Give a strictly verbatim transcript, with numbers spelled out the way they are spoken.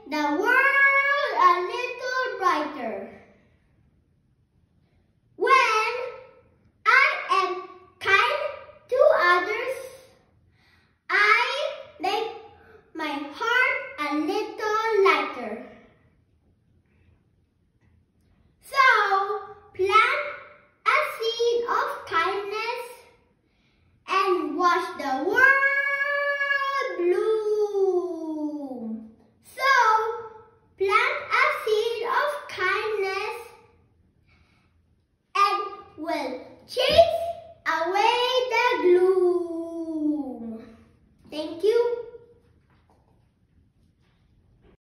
the world a little brighter. When I am kind to others, I make my heart a little lighter. So, plant a seed of kindness and watch the world bloom. So, plant a seed of kindness and will chase away the gloom. Thank you.